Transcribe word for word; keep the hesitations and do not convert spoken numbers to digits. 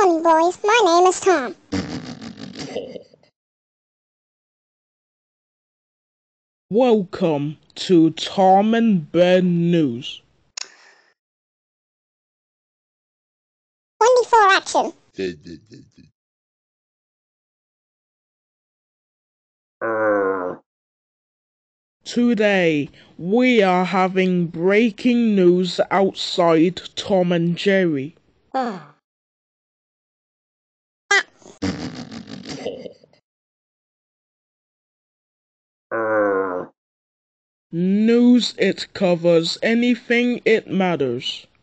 morning, boys. My name is Tom. Welcome to Tom and Ben News. twenty-four action. Today, we are having breaking news outside Tom and Jerry. News it covers anything it matters.